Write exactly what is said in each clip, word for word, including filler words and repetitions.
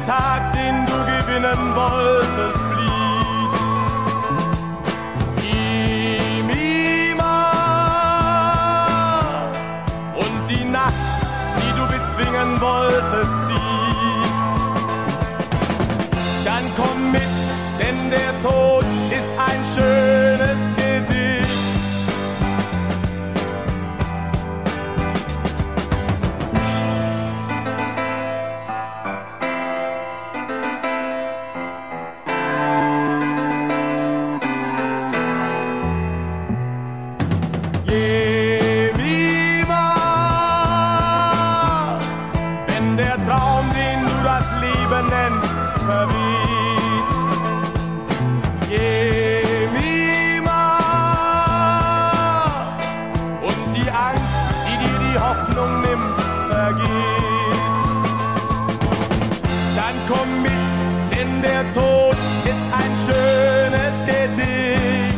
Tag, den du gewinnen wolltest, flieht. Imima. Und die Nacht, die du bezwingen wolltest, siegt. Dann komm mit, denn der Tod ist ein schönes Gedicht. Wenn der Traum, den du das Leben nennst, verweht. Jemima. Und die Angst, die dir die Hoffnung nimmt, vergeht. Dann komm mit, denn der Tod ist ein schönes Gedicht.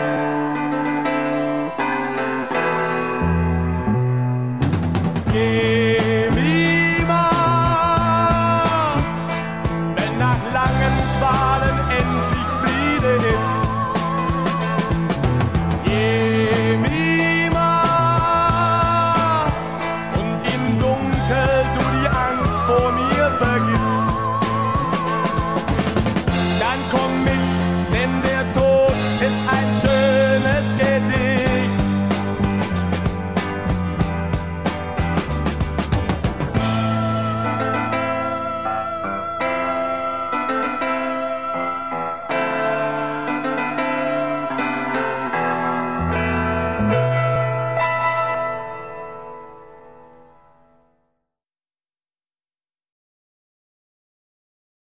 Yeah.